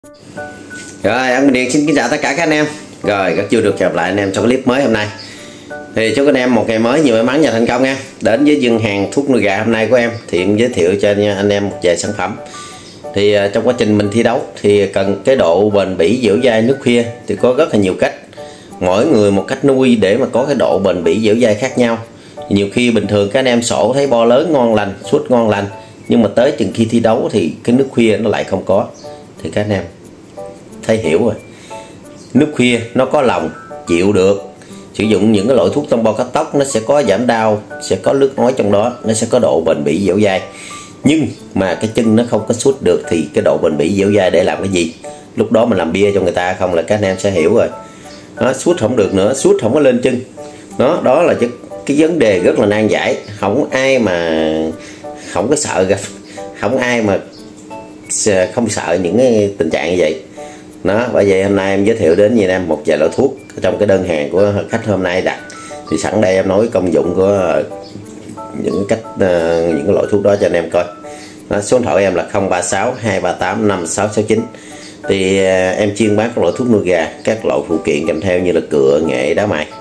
Rồi, Ân Bình Điền xin kính chào tất cả các anh em. Rồi, rất vui được gặp lại anh em trong clip mới hôm nay. Thì chúc anh em một ngày mới nhiều may mắn và thành công nha. Đến với dân hàng thuốc nuôi gà hôm nay của em thì em giới thiệu cho anh em một vài sản phẩm. Thì trong quá trình mình thi đấu thì cần cái độ bền bỉ dẻo dai nước khuya thì có rất là nhiều cách. Mỗi người một cách nuôi để mà có cái độ bền bỉ dẻo dai khác nhau. Nhiều khi bình thường các anh em sổ thấy bo lớn ngon lành, suốt ngon lành, nhưng mà tới chừng khi thi đấu thì cái nước khuya nó lại không có. Thì các anh em thấy hiểu rồi, nước khuya nó có lòng chịu được. Sử dụng những cái loại thuốc trong bao cắt tóc nó sẽ có giảm đau, sẽ có nước ói trong đó, nó sẽ có độ bền bỉ dẻo dai. Nhưng mà cái chân nó không có sút được thì cái độ bền bỉ dẻo dai để làm cái gì? Lúc đó mình làm bia cho người ta không là các anh em sẽ hiểu rồi. Nó sút không được nữa, sút không có lên chân. Đó là cái vấn đề rất là nan giải. Không ai mà không có sợ gặp, không ai mà không sợ những cái tình trạng như vậy. Bởi vậy hôm nay em giới thiệu đến với em một vài loại thuốc trong cái đơn hàng của khách hôm nay đặt. Thì sẵn đây em nói công dụng của những cái loại thuốc đó cho anh em coi. Số điện thoại em là 036 238 5669. Thì em chuyên bán các loại thuốc nuôi gà, các loại phụ kiện kèm theo như là cựa, nghệ, đá mài,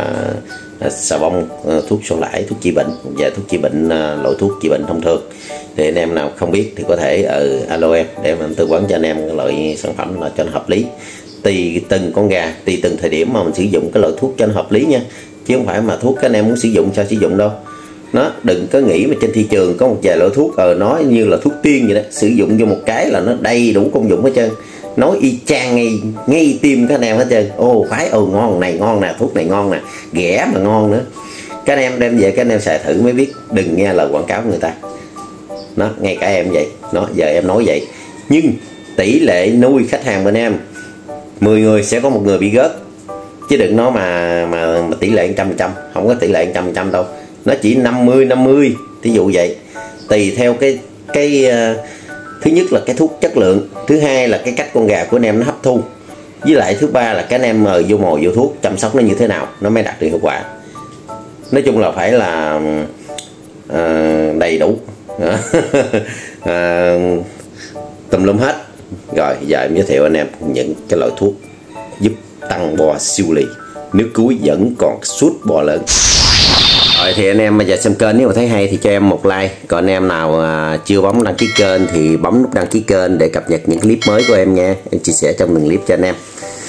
xà bông, thuốc sổ lãi, thuốc trị bệnh và thuốc trị bệnh, loại thuốc trị bệnh thông thường. Thì anh em nào không biết thì có thể alo em để em tư vấn cho anh em loại sản phẩm là cho nó hợp lý. Tùy từng con gà, tùy từng thời điểm mà mình sử dụng cái loại thuốc cho nó hợp lý nha, chứ không phải mà thuốc các anh em muốn sử dụng sao sử dụng đâu. Đừng có nghĩ mà trên thị trường có một vài loại thuốc nó như là thuốc tiên vậy đó, sử dụng vô một cái là nó đầy đủ công dụng hết trơn, nói y chang ngay tim các anh em hết trơn. Ngon này ngon nè, thuốc này ngon nè, ghẻ mà ngon nữa. Các anh em đem về các anh em xài thử mới biết, đừng nghe lời quảng cáo của người ta. Ngay cả em vậy, giờ em nói vậy, nhưng tỷ lệ nuôi khách hàng bên em 10 người sẽ có một người bị gớt, chứ đừng nói mà tỷ lệ 100%, không có tỷ lệ 100% đâu, nó chỉ 50-50, ví dụ vậy. Tùy theo cái thứ nhất là cái thuốc chất lượng, thứ hai là cái cách con gà của anh em nó hấp thu, với lại thứ ba là các anh em vô mồi vô thuốc chăm sóc nó như thế nào nó mới đạt được hiệu quả. Nói chung là phải là đầy đủ. Tùm lum hết. Rồi giờ em giới thiệu anh em những cái loại thuốc giúp tăng bo siêu lì, nước cuối vẫn còn sút bo lớn. Rồi thì anh em bây giờ xem kênh nếu mà thấy hay thì cho em một like, còn anh em nào chưa bấm đăng ký kênh thì bấm nút đăng ký kênh để cập nhật những clip mới của em nha. Em chia sẻ trong từng clip cho anh em.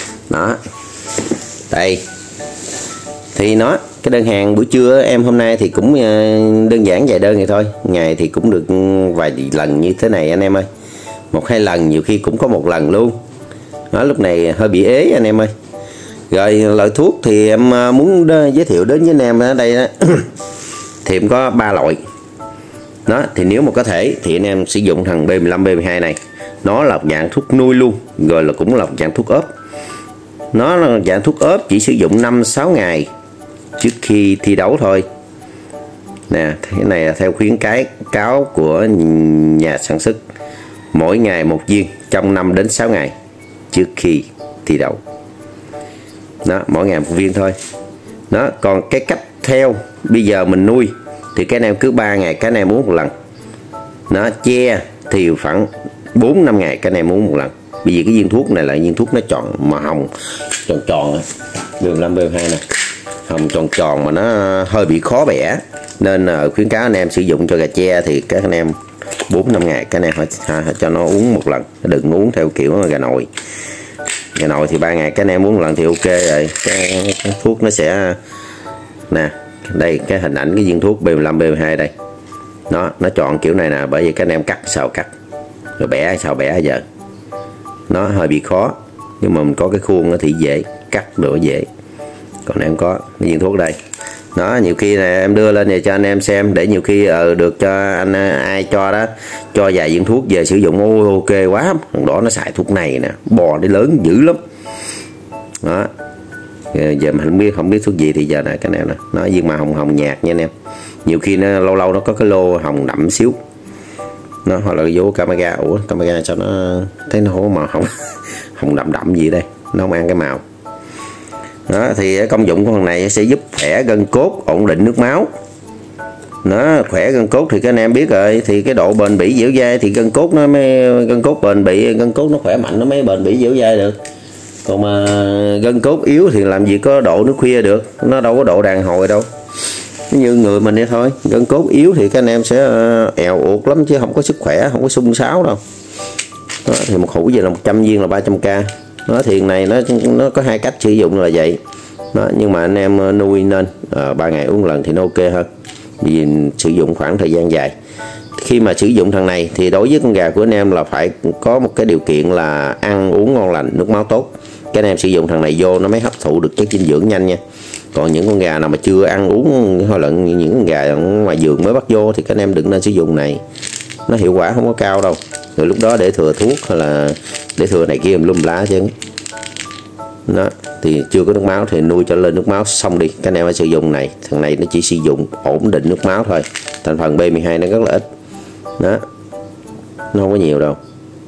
Đây thì cái đơn hàng buổi trưa em hôm nay thì cũng đơn giản vài đơn vậy thôi, ngày thì cũng được vài lần như thế này anh em ơi, 1-2 lần, nhiều khi cũng có một lần luôn. Lúc này hơi bị ế anh em ơi. Rồi loại thuốc thì em muốn giới thiệu đến với anh em ở đây đó. Thì em có 3 loại. Thì nếu mà có thể thì anh em sử dụng thằng B15 B12 này, nó là dạng thuốc nuôi luôn, rồi là cũng là dạng thuốc ốp. Nó là dạng thuốc ốp chỉ sử dụng 5-6 ngày trước khi thi đấu thôi nè. Cái này là theo khuyến cáo của nhà sản xuất, mỗi ngày 1 viên trong 5-6 ngày trước khi thi đấu. Mỗi ngày 1 viên thôi. Còn cái cách theo bây giờ mình nuôi thì cái anh em cứ 3 ngày các anh em uống một lần. Che thì khoảng 4-5 ngày các anh em uống một lần. Bởi vì cái viên thuốc này là viên thuốc nó tròn mà hồng tròn đường 5B2 này, hồng tròn mà nó hơi bị khó bẻ, nên khuyến cáo anh em sử dụng cho gà tre thì các anh em 4-5 ngày các anh em phải cho nó uống một lần, đừng uống theo kiểu gà nội. Gà nội thì 3 ngày các anh em uống một lần thì ok rồi. Cái thuốc nó sẽ nè, đây cái hình ảnh cái viên thuốc B15 B12 đây, nó tròn kiểu này nè, bởi vì các anh em cắt rồi bẻ sao bẻ giờ nó hơi bị khó, nhưng mà mình có cái khuôn thì dễ cắt được, dễ. Còn em có cái viên thuốc đây, nhiều khi này em đưa lên về cho anh em xem, để nhiều khi được cho anh ai cho đó, cho vài viên thuốc về sử dụng. Ok quá, thằng đó nó xài thuốc này nè, bò nó lớn dữ lắm. Giờ mình không biết thuốc gì thì giờ này các anh em nè, nó viên màu hồng nhạt nha anh em. Nhiều khi nó lâu lâu nó có cái lô hồng đậm xíu, hoặc là vô camera. Camera sao nó thấy nó màu hồng đậm gì đây, nó không ăn cái màu. Thì công dụng của thằng này sẽ giúp khỏe gân cốt, ổn định nước máu, nó khỏe gân cốt thì các anh em biết rồi, thì cái độ bền bỉ dẻo dai thì gân cốt nó mới gân cốt nó khỏe mạnh nó mới bền bỉ dẻo dai được. Còn mà gân cốt yếu thì làm gì có độ nước khuya được, nó đâu có độ đàn hồi đâu. Như người mình vậy thôi, gân cốt yếu thì các anh em sẽ èo uột lắm chứ không có sức khỏe, không có sung sáo đâu. Đó, thì một hũ về là 100 viên là 300k. Nó thiền này nó có hai cách sử dụng là vậy. Đó, nhưng mà anh em nuôi nên 3 ngày uống lần thì nó ok hơn, vì sử dụng khoảng thời gian dài. Khi mà sử dụng thằng này thì đối với con gà của anh em là phải có một cái điều kiện là ăn uống ngon lành, nước máu tốt. Cái anh em sử dụng thằng này vô nó mới hấp thụ được chất dinh dưỡng nhanh nha. Còn những con gà nào mà chưa ăn uống, hoặc là những con gà ngoài vườn mới bắt vô thì các anh em đừng nên sử dụng này, nó hiệu quả không có cao đâu. Rồi lúc đó để thừa thuốc hay là để thừa này kia lum lá chứ. Đó, thì chưa có nước máu thì nuôi cho lên nước máu xong đi, các anh em phải sử dụng này. Thằng này nó chỉ sử dụng ổn định nước máu thôi, thành phần B12 nó rất là ít. Đó, nó không có nhiều đâu.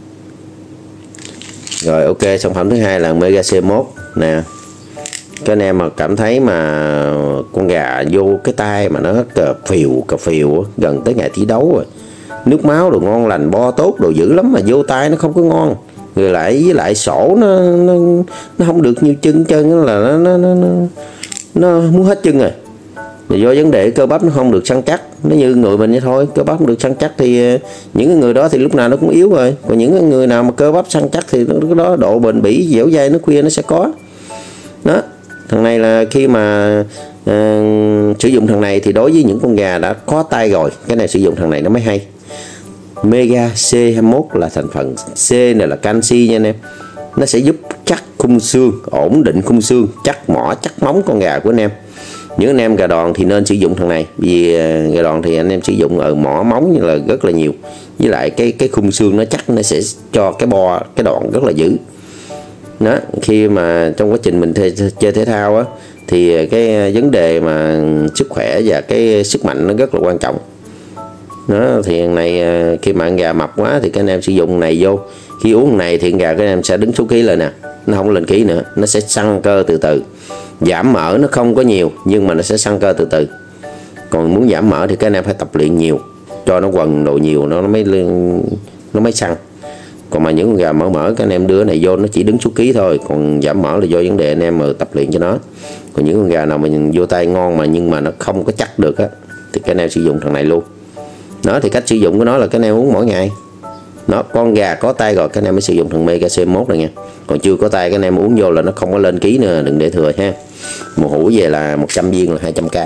Rồi ok, sản phẩm thứ hai là Omega C1 nè. Các anh em mà cảm thấy mà con gà vô cái tay mà nó cà phìu gần tới ngày thi đấu rồi, nước máu đồ ngon lành, bo tốt đồ dữ lắm mà vô tay nó không có ngon, rồi lại với lại sổ nó không được như chân là nó muốn hết chân rồi. Do vấn đề cơ bắp nó không được săn chắc, nó như người mình vậy thôi, cơ bắp không được săn chắc thì những người đó thì lúc nào nó cũng yếu rồi. Còn những người nào mà cơ bắp săn chắc thì cái đó độ bền bỉ dẻo dai nước khuya nó sẽ có. Đó, thằng này là khi mà sử dụng thằng này thì đối với những con gà đã có tay rồi, cái này sử dụng thằng này nó mới hay. Omega C21 là thành phần C này là canxi nha anh em. Nó sẽ giúp chắc khung xương, ổn định khung xương, chắc mỏ, chắc móng con gà của anh em. Những anh em gà đòn thì nên sử dụng thằng này, vì gà đòn thì anh em sử dụng ở mỏ móng như là rất là nhiều, với lại cái khung xương nó chắc, nó sẽ cho cái đoạn rất là dữ. Đó, khi mà trong quá trình mình chơi thể thao á thì cái vấn đề mà sức khỏe và cái sức mạnh nó rất là quan trọng. Đó, thì thằng này khi mà ăn gà mập quá thì các anh em sử dụng này vô, khi uống này thì gà các anh em sẽ đứng số ký lên nè, nó không lên ký nữa, nó sẽ săn cơ từ từ. Giảm mỡ nó không có nhiều nhưng mà nó sẽ săn cơ từ từ. Còn muốn giảm mỡ thì các anh em phải tập luyện nhiều, cho nó quần độ nhiều nó mới săn. Còn mà những con gà mỡ các anh em đưa này vô nó chỉ đứng số ký thôi, còn giảm mỡ là do vấn đề anh em mà tập luyện cho nó. Còn những con gà nào mà vô tay ngon mà nhưng mà nó không có chắc được á thì các anh em sử dụng thằng này luôn. Đó, thì cách sử dụng của nó là các anh em uống mỗi ngày. Nó con gà có tay rồi các anh em mới sử dụng thằng Omega C1 này nha. Còn chưa có tay các anh em uống vô là nó không có lên ký nữa, đừng để thừa ha. Một hũ về là 100 viên là 200k.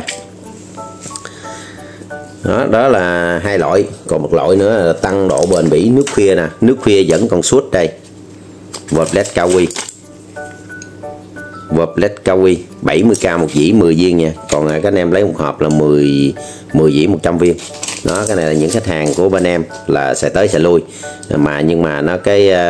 Đó là hai loại. Còn một loại nữa là tăng độ bền bỉ nước khuya nè. Nước khuya vẫn còn suốt đây. Voblet Cao Quy 70k một dĩ 10 viên nha. Còn các anh em lấy một hộp là 10 dĩ 100 viên. Đó, cái này là những khách hàng của bên em là sẽ tới sẽ lui, nhưng mà nó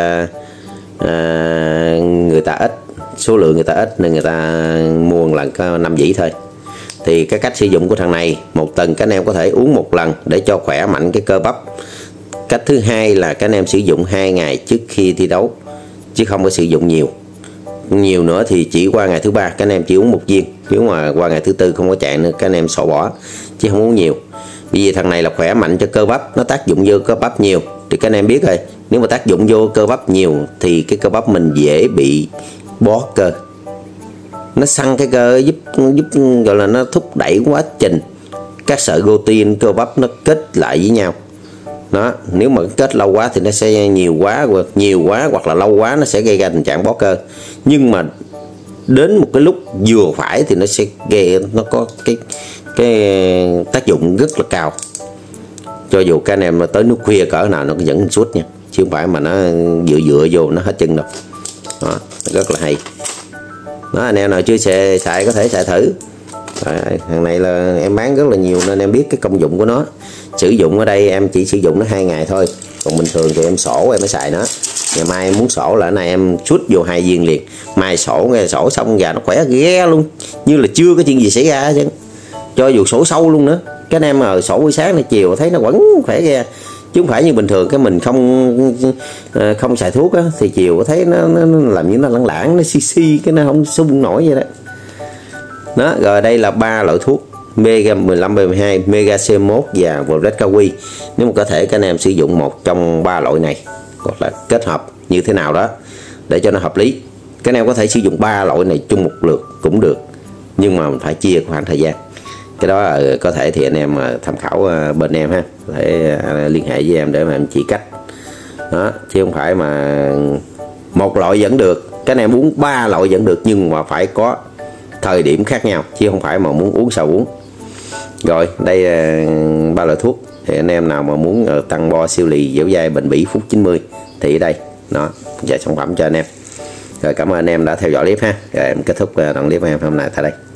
người ta ít, số lượng người ta ít nên người ta mua một lần có 5 dĩ thôi. Thì cái cách sử dụng của thằng này, một tuần các anh em có thể uống một lần để cho khỏe mạnh cái cơ bắp. Cách thứ hai là các anh em sử dụng 2 ngày trước khi thi đấu, chứ không có sử dụng nhiều nữa thì chỉ qua ngày thứ 3 các anh em chỉ uống 1 viên. Nếu mà qua ngày thứ 4 không có chạy nữa các anh em sổ bỏ, chứ không uống nhiều. Vì thằng này là khỏe mạnh cho cơ bắp, nó tác dụng vô cơ bắp nhiều thì các anh em biết rồi, nếu mà tác dụng vô cơ bắp nhiều thì cái cơ bắp mình dễ bị bó cơ. Nó săn cái cơ, giúp gọi là nó thúc đẩy quá trình các sợi protein cơ bắp nó kết lại với nhau. Đó, nếu mà kết lâu quá thì nó sẽ nhiều quá hoặc là lâu quá nó sẽ gây ra tình trạng bó cơ. Nhưng mà đến một cái lúc vừa phải thì nó sẽ nó có cái tác dụng rất là cao. Cho dù các anh em tới nước khuya cỡ nào nó vẫn suốt nha, chứ không phải mà nó dựa vô nó hết chân đâu. Đó, rất là hay. Đó, anh em nào chưa xài có thể xài thử. Thằng này là em bán rất là nhiều nên em biết cái công dụng của nó. Sử dụng ở đây em chỉ sử dụng nó 2 ngày thôi. Còn bình thường thì em sổ em mới xài nó. Ngày mai em muốn sổ là này em chút vô 2 viên liền. Mai sổ xong gà nó khỏe ghê luôn, như là chưa có chuyện gì xảy ra chứ. Cho dù sổ sâu luôn nữa, các anh em mà sổ buổi sáng này chiều thấy nó vẫn khỏe ghê. Chứ không phải như bình thường cái mình không xài thuốc á, thì chiều thấy nó làm như nó lãng, nó xi cái nó không sung nổi vậy đó. Đó, rồi đây là 3 loại thuốc Mega 15B12, Mega C1 và Vret Kawi. Nếu mà có thể các anh em sử dụng một trong 3 loại này hoặc là kết hợp như thế nào đó để cho nó hợp lý. Các anh em có thể sử dụng 3 loại này chung một lượt cũng được, nhưng mà mình phải chia khoảng thời gian. Cái đó có thể thì anh em tham khảo bên em ha, để liên hệ với em để mà em chỉ cách đó, chứ không phải mà một loại vẫn được. Các anh em uống 3 loại vẫn được, nhưng mà phải có thời điểm khác nhau, chứ không phải mà muốn uống sao uống. Rồi đây 3 loại thuốc thì anh em nào mà muốn tăng bo, siêu lì, dẻo dai, bền bỉ, phút 90 thì ở đây nó và sản phẩm cho anh em. Rồi cảm ơn anh em đã theo dõi clip ha. Rồi em kết thúc đoạn clip của em hôm nay tại đây.